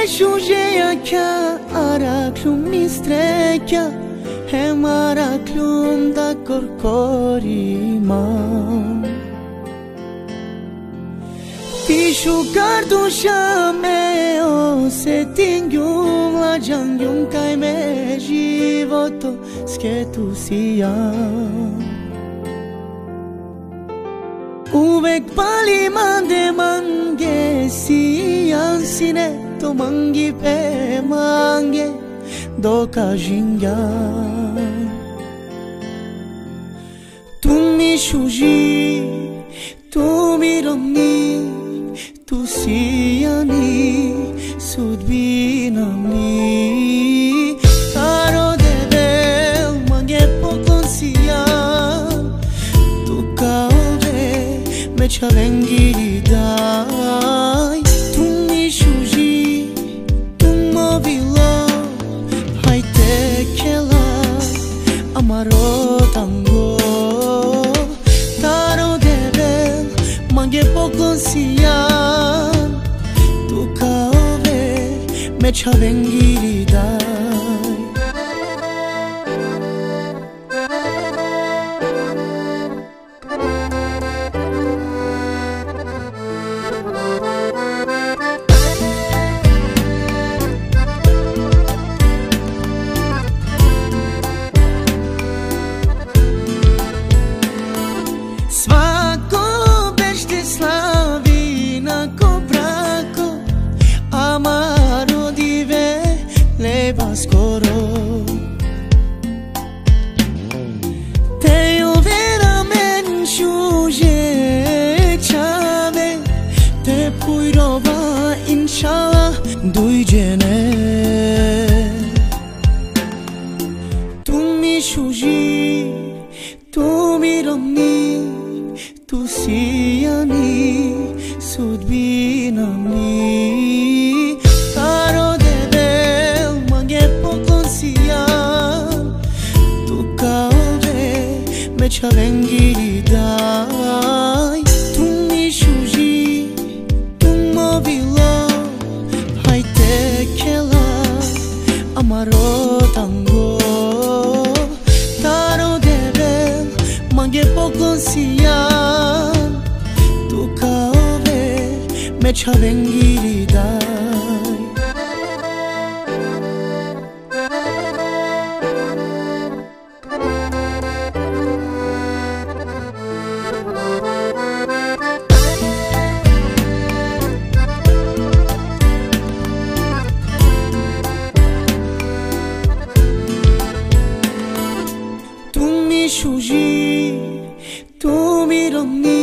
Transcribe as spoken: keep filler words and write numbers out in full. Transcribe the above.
shujeja kja araklum mistrekja hem araklum da korkorimam Pishu kardusha me ose tingyum la jangyum kaj me životo sketu si jam Uvek pali mande mange si ansine to mangi pe mange do kajinga Tu mi shuji tu mi romni tu sijani sudbinamni Taro debel mange poklon sijan Tu kaove me čavengi daj Tu mi shuji tu movilo hajte kela amaro tango Taro debel mange poklon sijan Tu kaove me čavengi daj Svako bešte slavi nako brako Amaro dive leba skoro Te overa men shuje chave Te pujrova inshallah dujjene Tu mi shuji tu mi romni Tu sijani sudbinamni Taro debel mange poklon sijan Tu kaove me čavengi daj Tu mi shuji tu movilo hajte kela amaro tango Taro debel mange poklon sijan Tu kaove me čavengi daj Tu mi shuji tu mi romni